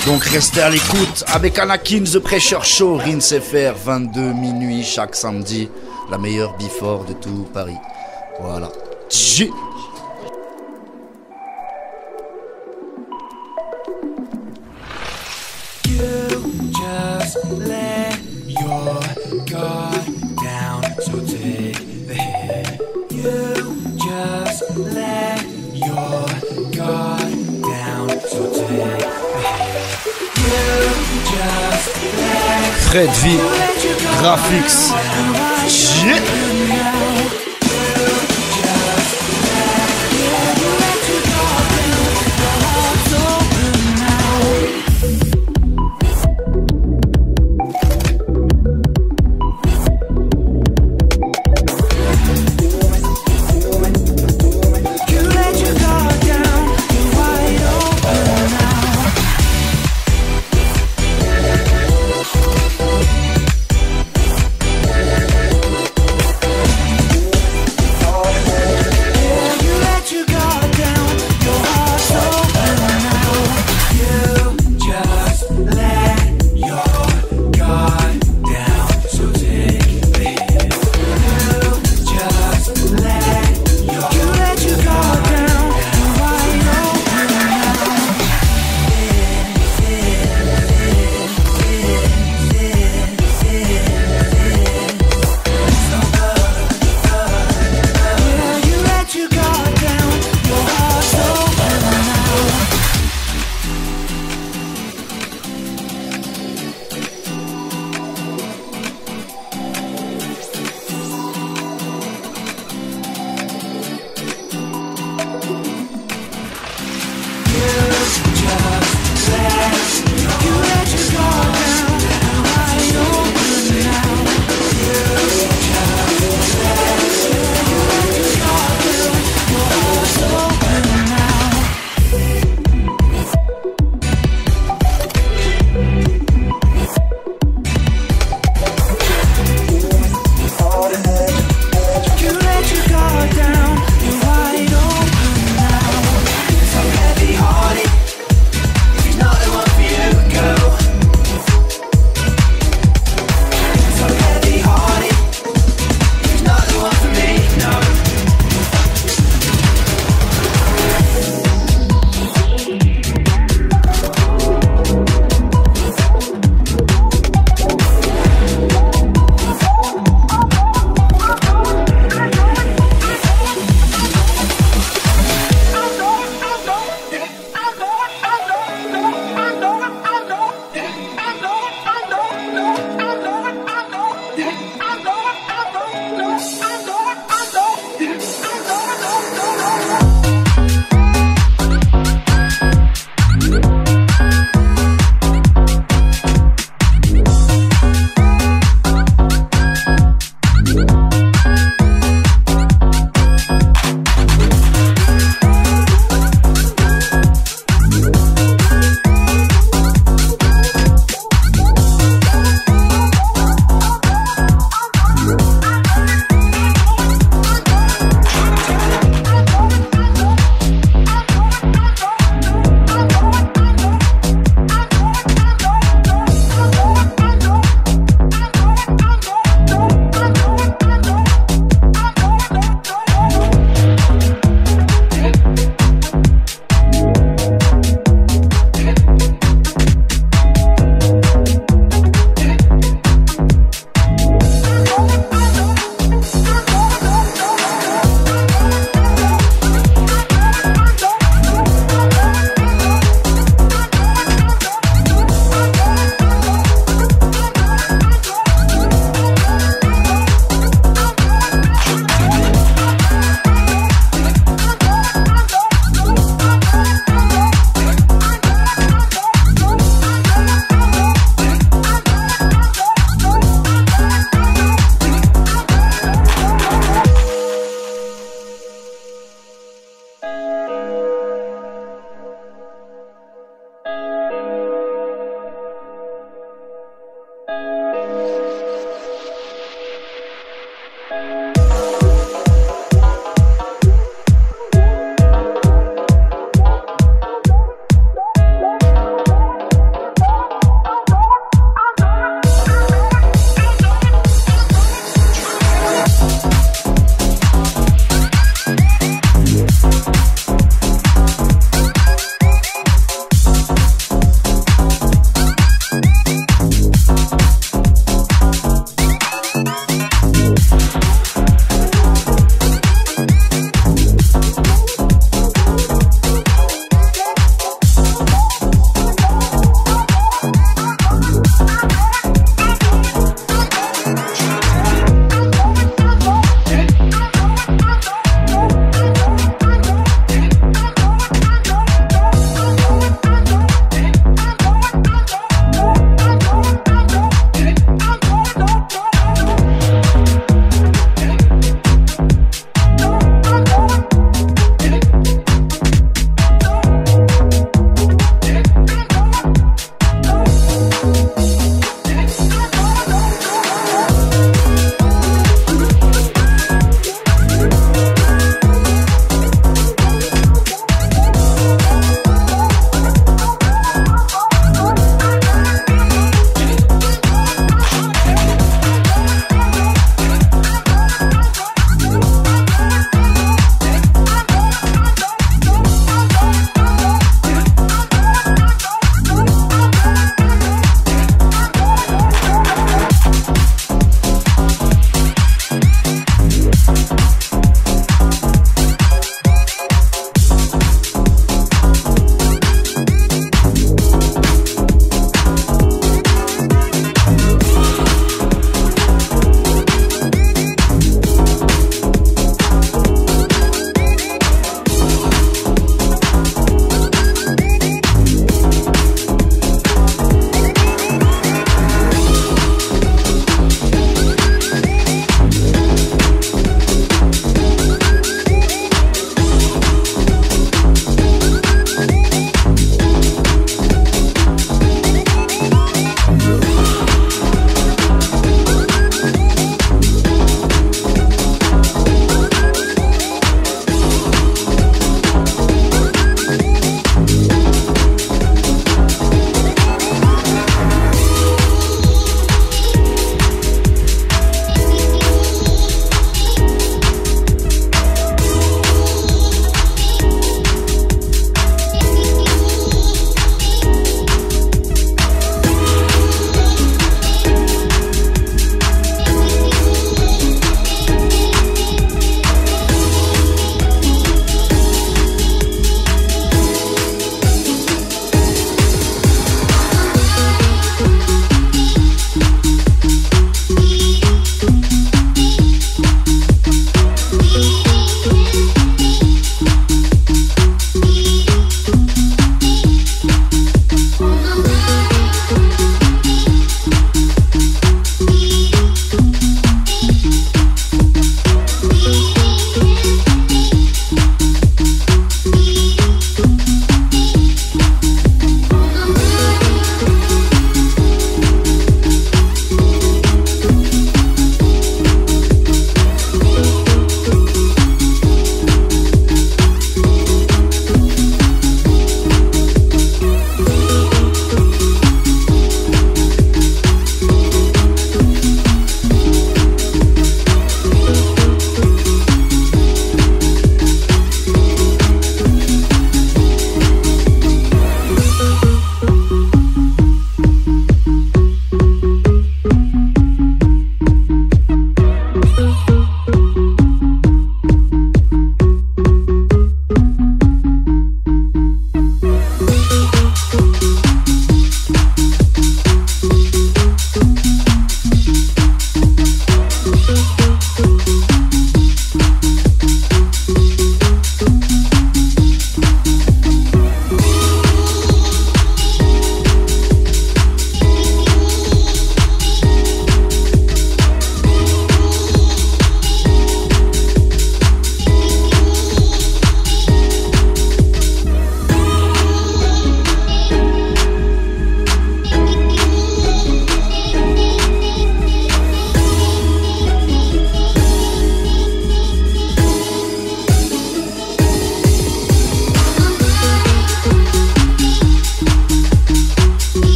Donc restez à l'écoute avec Anakin The Pressure Show, Rinse FR, 22 minuit chaque samedi. La meilleure before de tout Paris. Voilà. J. Fred V, Graphics. Shit.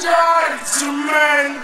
Gentlemen.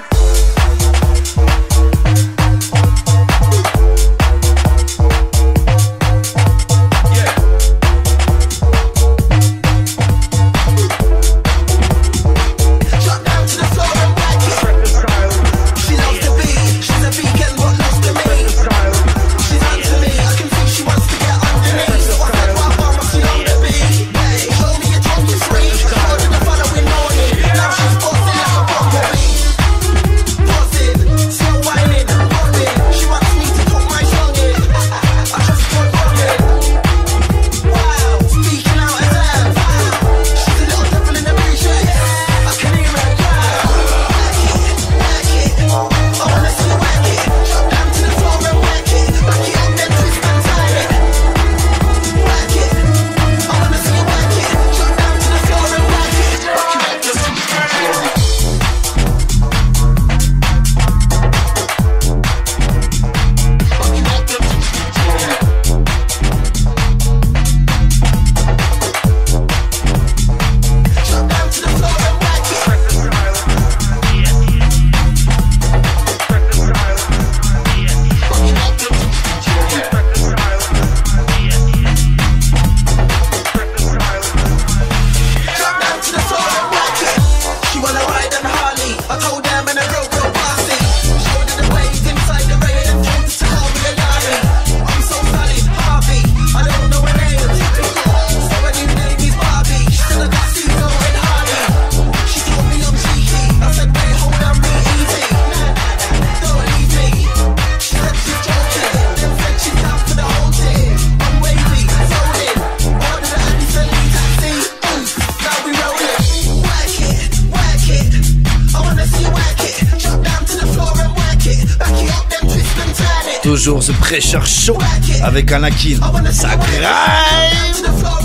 Toujours ce pressure chaud avec Anakin. Ça grind.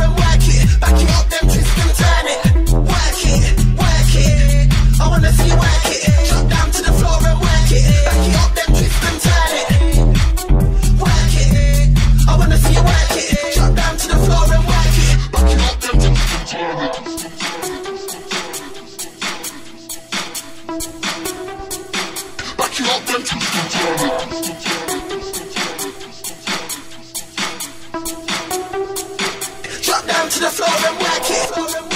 To the floor and whack it.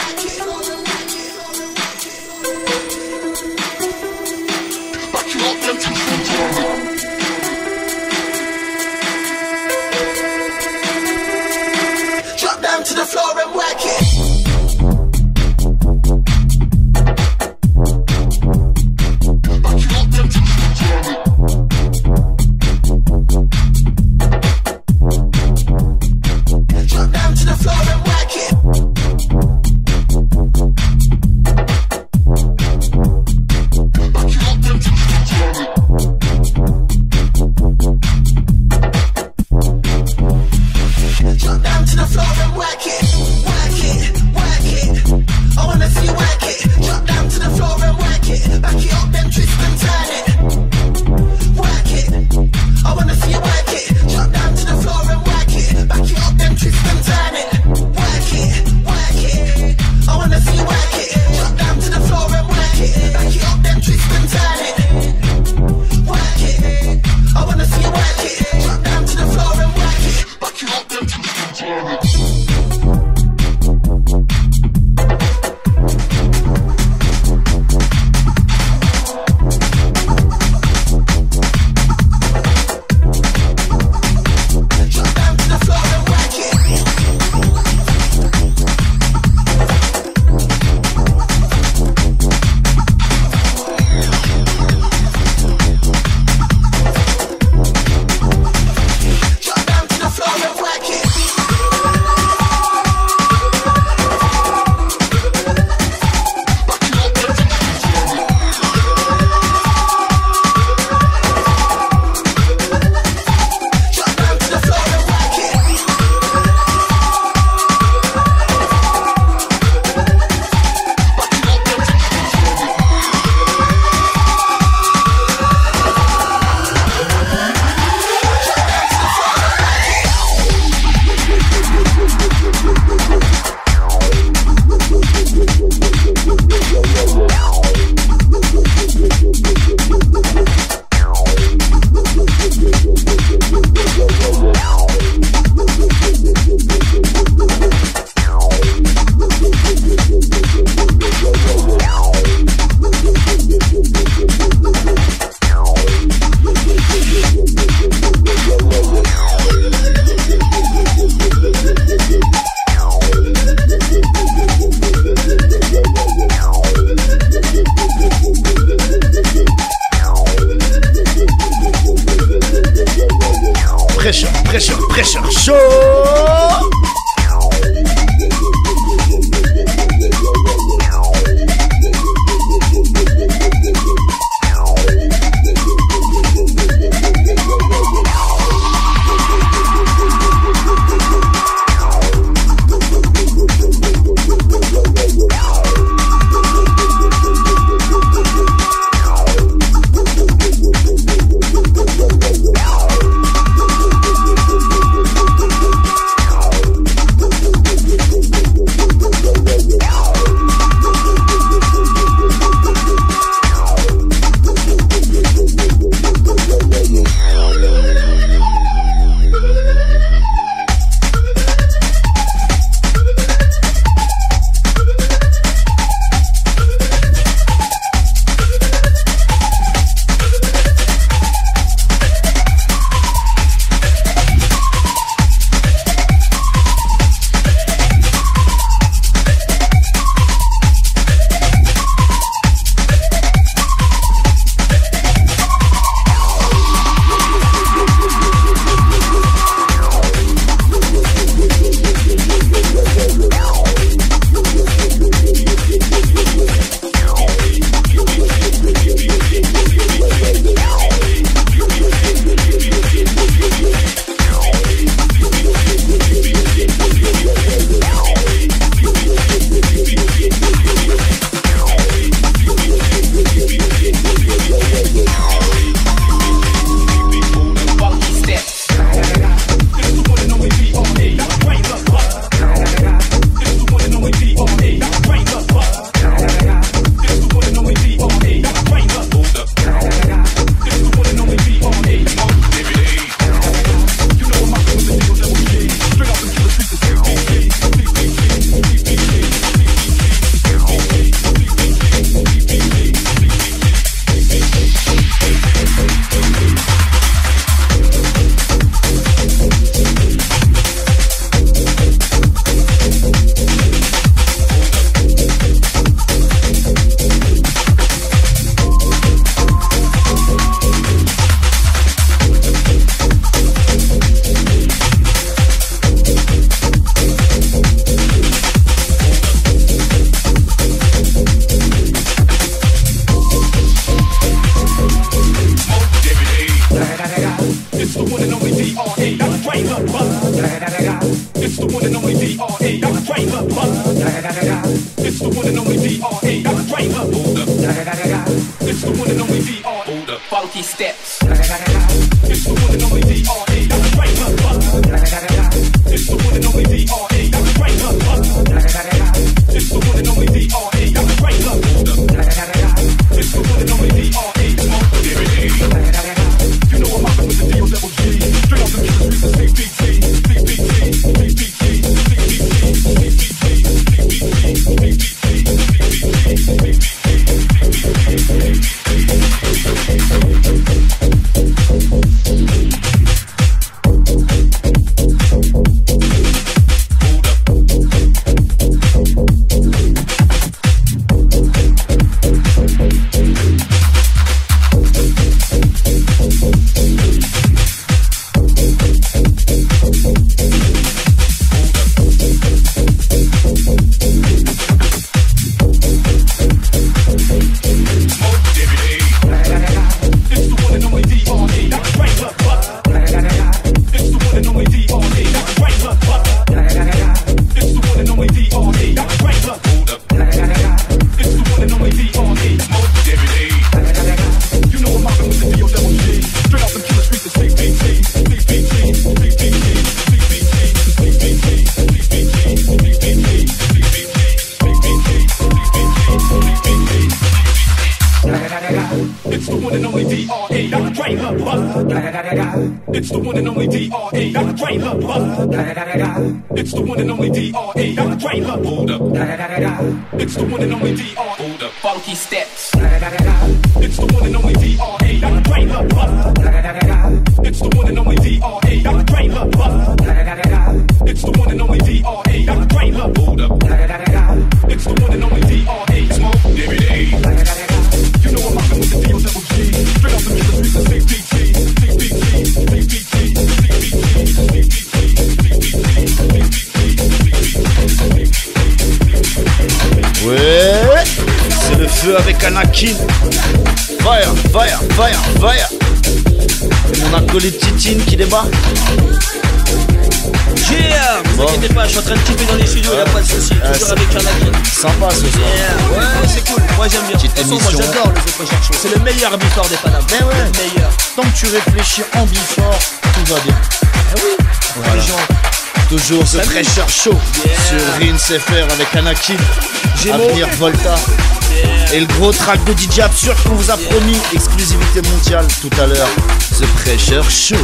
Back you up, then twist and turn it. Drop down to the floor and whack it. Pressure Show. It's the one and only D.R.E. Dr. Dre, love buzz. It's the one and only D.R.E. Dr. Dre, love. Hold up. It's the one and only D.R.E. Hold up. Funky steps. It's the one and only D.R.E. Dr. Dre, love buzz. It's the one and only D.R.E. Dr. Dre, love buzz. It's the one and only D.R.E. Dr. Dre, love. Hold up. It's the one and only D.R.E. Smoke every day. You know I'm rockin' with the D.O.G. Straight off the killer streets of CPT. CPT. CPT. CPT. CPT. 2 avec Anakin. Fire, fire, fire, fire. Et mon acolyte Titine qui débat. Yeah, vous inquiétez pas, je suis en train de kiffer dans les studios, y'a pas de soucis. Toujours avec Anakin. Sympa ce soir. Yeah, ouais, c'est cool, moi j'aime bien. De toute façon, moi j'adore le The Pressure Show. C'est le meilleur before des Panama. Ben ouais, le meilleur. Tant que tu réfléchis en before, tout va bien. Ah oui, voilà. Les gens. Toujours The Pressure Show sur Rinse FR avec Anakin, Avenir Volta. Et le gros track de DJ Absurde qu'on vous a promis, exclusivité mondiale tout à l'heure, The Pressure Show.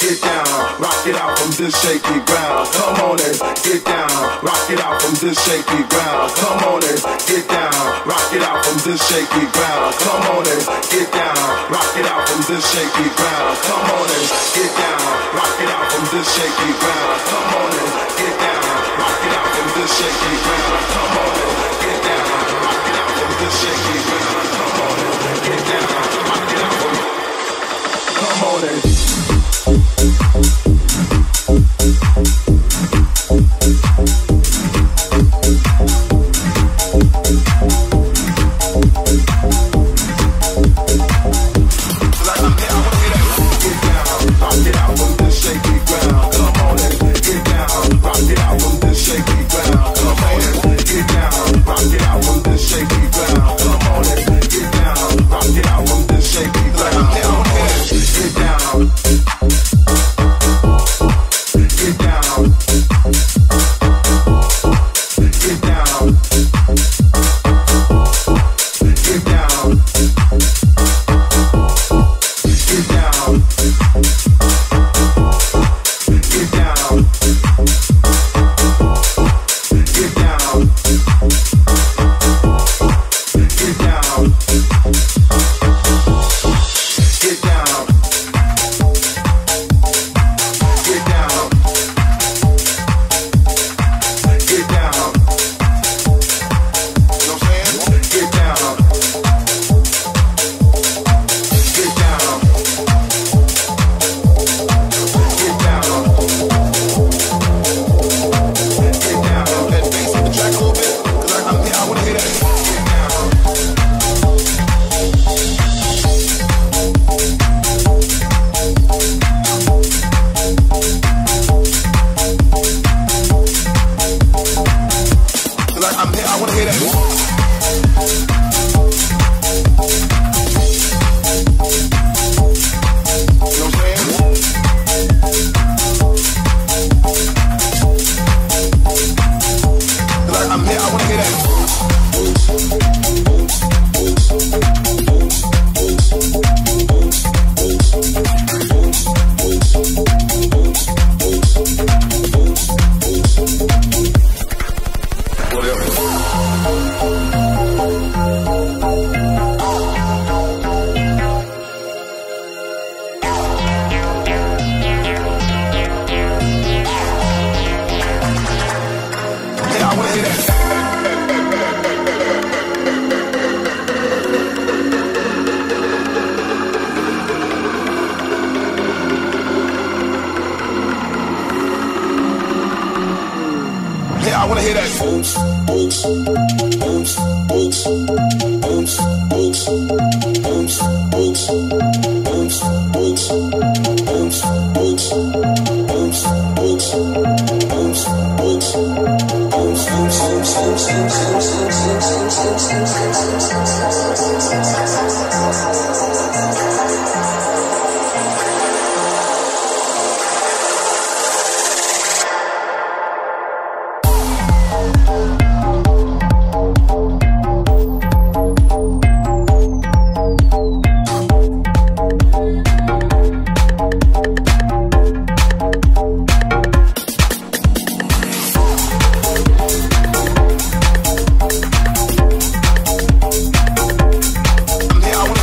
get down, rock it out from this shaky ground. Come on and get down, rock it out from this shaky ground. Come on and get down, rock it out from this shaky ground. Come on and get down, rock it out from this shaky ground. Come on and get down, rock it out from this shaky ground. Come on and get down, rock it out from this shaky ground. Come on and get down, rock it out from this shaky ground. Come on and get down, rock it out from. Come on and. I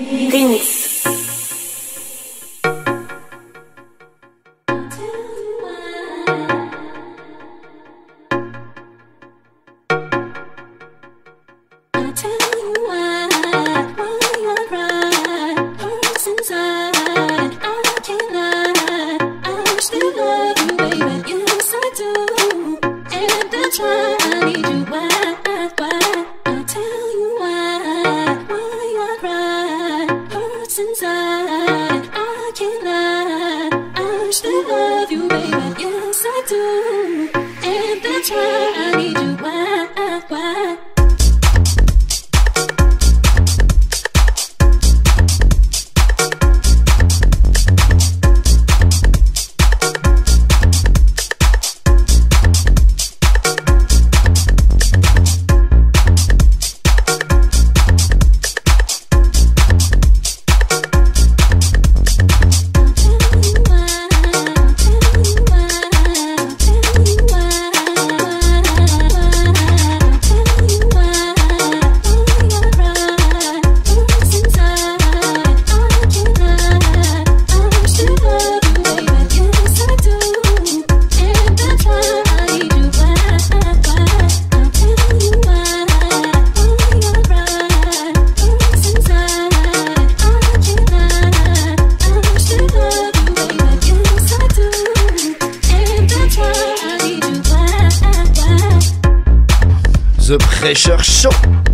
Remix. The Pressure Show.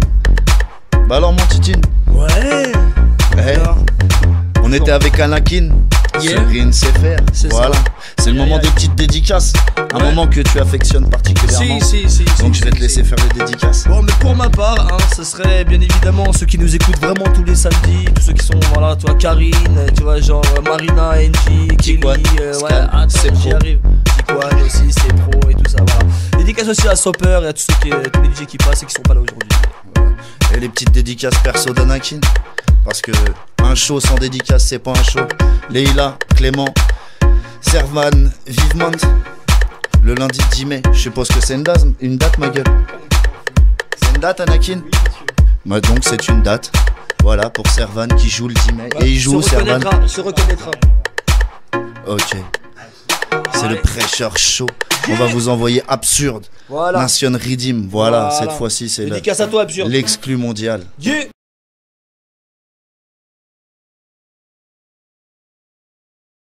Bah alors mon Titine. Ouais. Hey. On était avec Anakin sur Rien CFR. Voilà. C'est le moment des petites dédicaces. Un moment que tu affectionnes particulièrement. Si. Donc je vais te laisser faire les dédicaces. Bon, mais pour ma part, hein, ce serait bien évidemment ceux qui nous écoutent vraiment tous les samedis, tous ceux qui sont, voilà, tu vois, Karine, tu vois, genre Marina, NG, Kelly, c'est pro. j'y arrive. Tikwan aussi, c'est pro et tout ça, voilà. Dédicace aussi à Soper et à tous tous les DJ qui passent et qui sont pas là aujourd'hui. Voilà. Et les petites dédicaces perso d'Anakin. Parce que un show sans dédicace, c'est pas un show. Leïla, Clément, Servan, Vivement. Le lundi 10 mai, je suppose que c'est une date ma gueule. C'est une date Anakin. Bah donc c'est une date. Voilà pour Servan qui joue le 10 mai. Et il joue Servan. Se reconnaîtra. Ok. C'est le Pressure Show. On va vous envoyer Absurde. Voilà. Nation Redeem. Voilà. Cette fois-ci c'est dédicace à toi Absurde. l'exclu mondial. Yeah.